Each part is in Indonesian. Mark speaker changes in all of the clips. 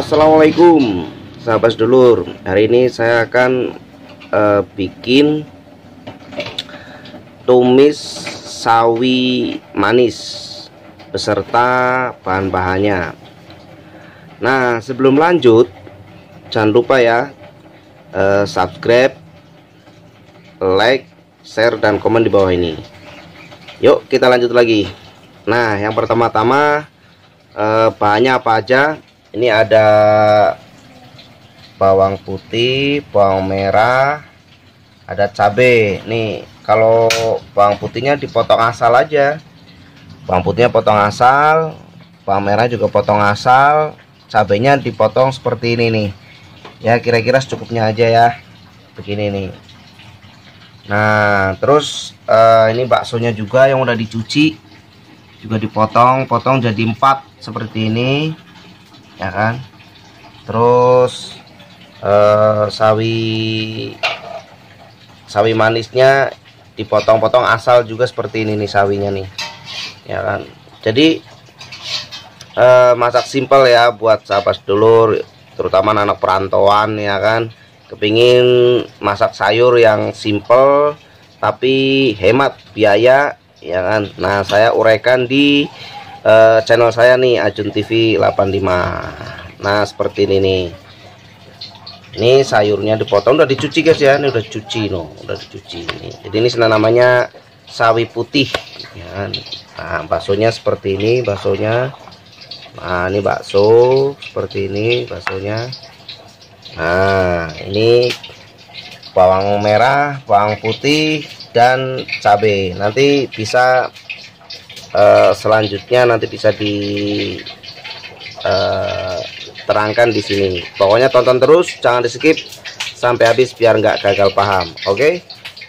Speaker 1: Assalamualaikum sahabat sedulur. Hari ini saya akan bikin tumis sawi manis beserta bahan-bahannya. Nah, sebelum lanjut jangan lupa ya subscribe, like, share, dan komen di bawah ini. Yuk kita lanjut lagi. Nah, yang pertama-tama bahannya apa aja? Ini ada bawang putih, bawang merah, ada cabai. Nih, kalau bawang putihnya dipotong asal aja. Bawang putihnya potong asal, bawang merah juga potong asal, cabainya dipotong seperti ini nih. Ya, kira-kira secukupnya aja ya. Begini nih. Nah, terus ini baksonya juga yang udah dicuci, juga dipotong jadi 4 seperti ini. Ya kan, terus sawi manisnya dipotong-potong asal juga seperti ini nih sawinya nih, ya kan. Jadi masak simpel ya buat sahabat sedulur, terutama anak perantauan ya kan, kepingin masak sayur yang simpel tapi hemat biaya ya kan. Nah, saya uraikan di channel saya nih, Ajun TV 85. Nah, seperti ini nih. Ini sayurnya dipotong, udah dicuci guys ya. Ini udah dicuci no, udah dicuci ini. Jadi ini namanya sawi putih ya kan. Nah, baksonya seperti ini baksonya. Nah, ini bakso seperti ini baksonya. Nah, ini bawang merah, bawang putih, dan cabai. Nanti bisa selanjutnya nanti bisa diterangkan di sini. Pokoknya tonton terus, jangan di skip sampai habis biar nggak gagal paham. Oke?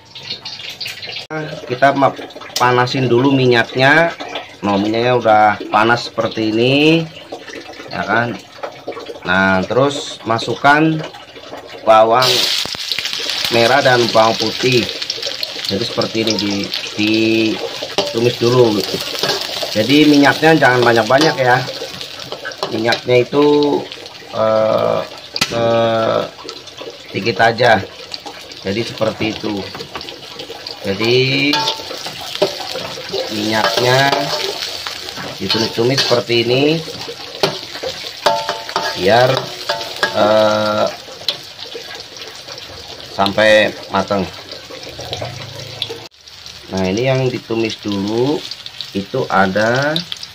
Speaker 1: Kita panasin dulu minyaknya. Nah, minyaknya udah panas seperti ini, ya kan. Nah, terus masukkan bawang merah dan bawang putih. Jadi seperti ini ditumis dulu. Jadi minyaknya jangan banyak-banyak ya. Minyaknya itu sedikit aja. Jadi seperti itu. Jadi minyaknya ditumis-tumis seperti ini biar sampai matang. Nah, ini yang ditumis dulu itu ada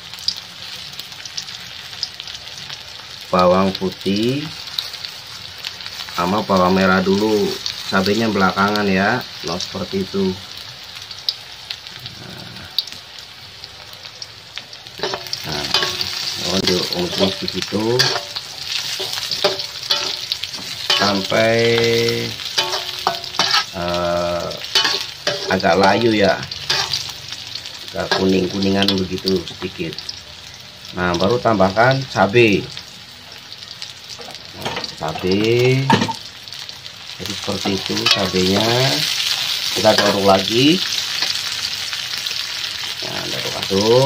Speaker 1: bawang putih sama bawang merah dulu, cabenya belakangan ya. Nah, seperti itu. Nah, diungkep begitu sampai agak layu ya, agak kuning-kuningan begitu sedikit. Nah, baru tambahkan cabai. Jadi seperti itu cabenya. Kita aduk lagi. Nah, aduk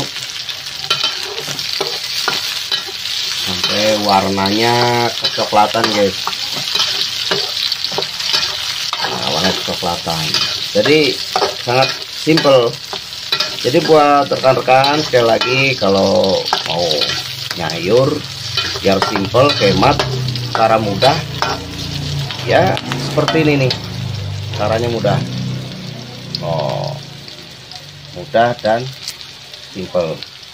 Speaker 1: sampai warnanya kecoklatan guys. Nah, warna kecoklatan. Jadi sangat simple. Jadi buat rekan-rekan sekali lagi, kalau mau nyayur biar simple, hemat, cara mudah ya seperti ini nih. Caranya mudah. Oh, mudah dan simple.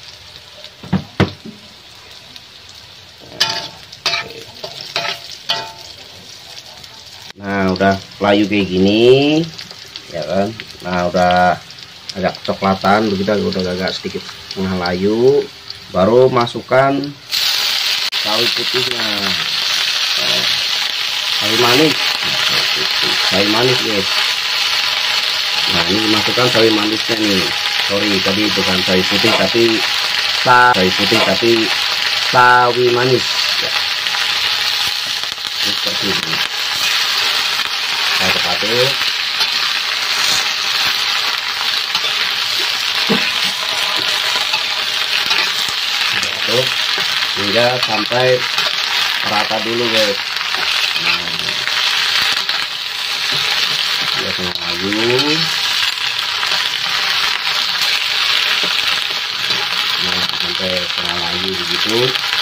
Speaker 1: Nah, udah layu kayak gini ya kan. Nah, udah agak kecoklatan begitu, udah agak sedikit tengah layu, baru masukkan sawi putihnya. Sawi manis guys. Nah, ini masukkan sawi manisnya nih. Sorry, tadi bukan sawi putih tapi sawi manis ya. Ini seperti ini. Aduk-aduk. Hingga sampai rata dulu guys. Biar layu. Nah, sampai setengah layu begitu.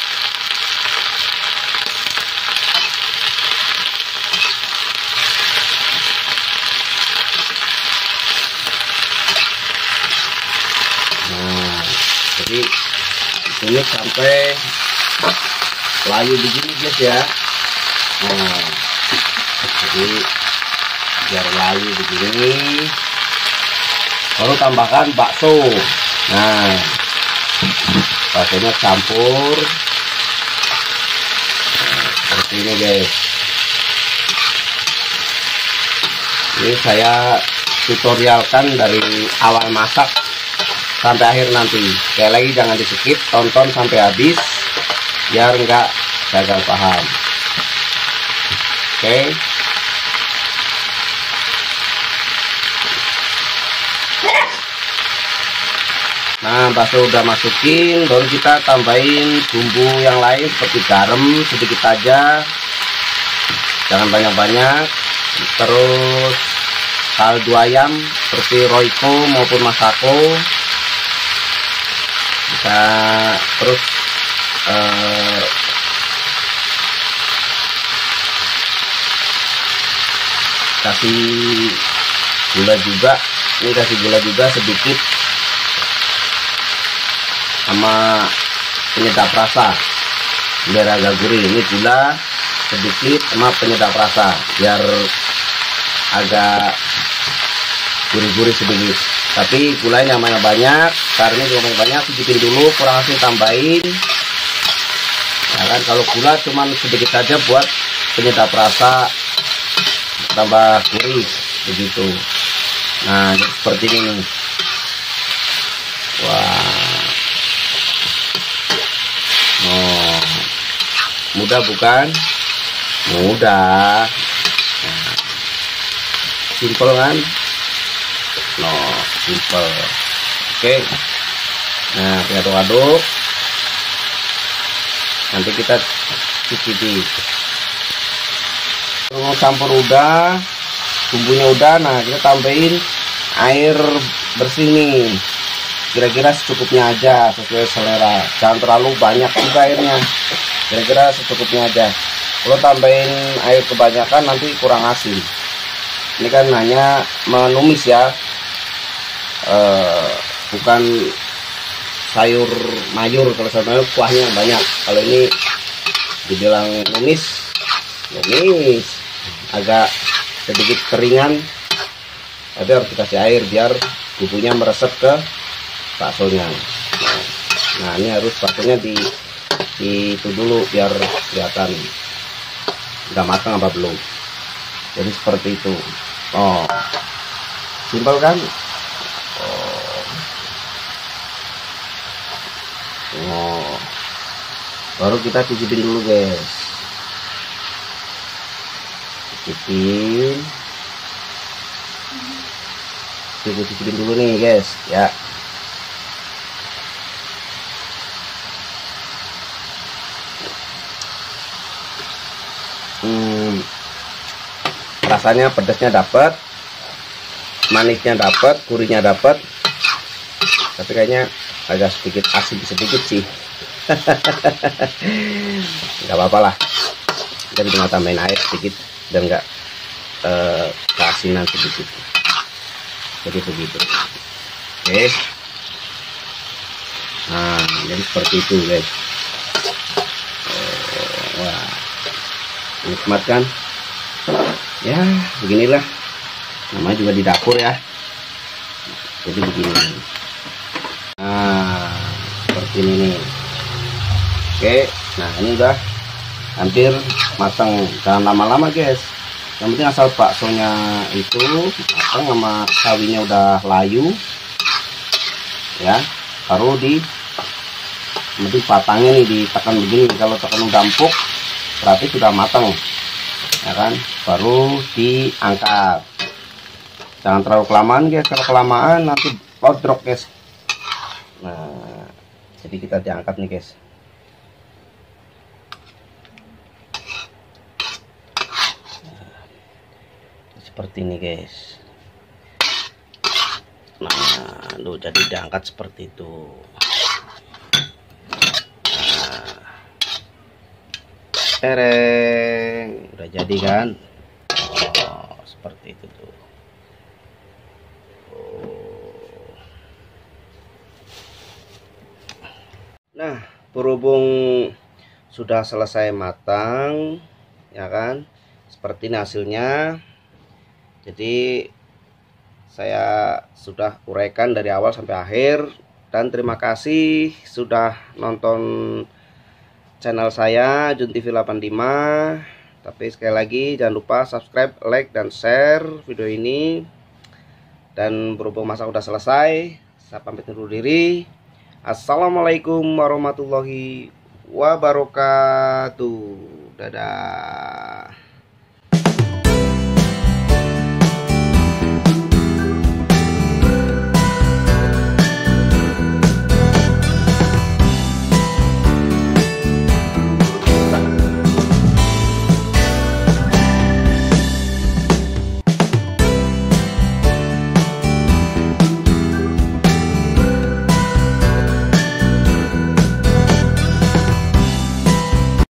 Speaker 1: Nah, jadi ini sampai layu begini guys ya. Nah, jadi biar layu begini, baru tambahkan bakso. Nah, baksonya campur seperti ini guys. Ini saya tutorialkan dari awal masak sampai akhir nanti. Sekali lagi jangan di skip, tonton sampai habis biar enggak gagal paham. Oke. Nah, bakso udah masukin, baru kita tambahin bumbu yang lain seperti garam sedikit aja, jangan banyak-banyak. Terus kaldu ayam seperti Royco maupun Masako bisa. Terus kasih gula juga, ini kasih gula juga sedikit sama penyedap rasa biar agak gurih. Ini gula sedikit sama penyedap rasa biar agak gurih-gurih sedikit, tapi gulanya namanya banyak, karena juga banyak, cicipin dulu, kurang asing tambahin ya kan. Kalau gula cuman sedikit saja buat penyedap rasa, tambah gurih begitu. Nah, seperti ini nih. Wah, oh, mudah bukan? Mudah. Nah, simple kan? No, simple. Oke. Nah, kita aduk-aduk. Nanti kita cicipi. Kalau campur udah, bumbunya udah, nah kita tambahin air bersih nih. Kira-kira secukupnya aja, sesuai selera. Jangan terlalu banyak juga airnya. Kira-kira secukupnya aja. Kalau tambahin air kebanyakan nanti kurang asin. Ini kan hanya menumis ya, bukan sayur mayur. Kalau sayur mayur kuahnya banyak. Kalau ini dibilang numis, agak sedikit keringan, tapi harus dikasih air biar bumbunya meresap ke baksonya. Nah, ini harus baksonya itu dulu biar kelihatan udah matang apa belum. Jadi seperti itu. Oh, simpel kan? Oh, baru kita cicipin dulu guys. Cicipin. Kita cicipin dulu nih guys ya. Rasanya pedasnya dapat, manisnya dapat, gurihnya dapat, tapi kayaknya agak sedikit asin sedikit sih. Nggak apa-apa lah, kita tinggal tambahin air sedikit dan nggak keasinan sedikit. Jadi begitu. Oke. Nah, jadi seperti itu guys. Wah, nikmat kan? Ya, beginilah. Namanya juga di dapur ya. Jadi begini. Nah, seperti ini nih. Oke, nah ini udah hampir matang. Jangan lama-lama guys. Yang penting asal baksonya itu matang sama sawinya udah layu. Ya, baru nanti patangnya nih ditekan begini. Kalau tekan udah empuk, berarti sudah matang. Ya kan, baru diangkat. Jangan terlalu kelamaan guys, kalau kelamaan nanti bodrok guys. Nah, jadi kita diangkat nih guys. seperti ini guys. Nah, jadi diangkat seperti itu. Nah, tereng, udah jadi kan? Oh, seperti itu tuh. Oh. Nah, berhubung sudah selesai matang, ya kan? Seperti ini hasilnya. Jadi saya sudah uraikan dari awal sampai akhir, dan terima kasih sudah nonton channel saya Jun TV 85. Tapi sekali lagi jangan lupa subscribe, like, dan share video ini. Dan berhubung masak udah selesai, saya pamit undur diri. Assalamualaikum warahmatullahi wabarakatuh. Dadah.